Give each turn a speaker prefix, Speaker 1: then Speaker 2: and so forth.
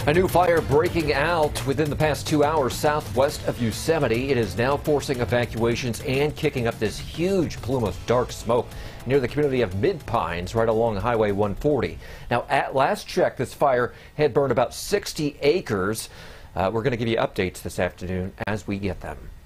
Speaker 1: A new fire breaking out within the past 2 hours southwest of Yosemite. It is now forcing evacuations and kicking up this huge plume of dark smoke near the community of Mid Pines right along Highway 140. Now, at last check, this fire had burned about 60 acres. We're going to give you updates this afternoon as we get them.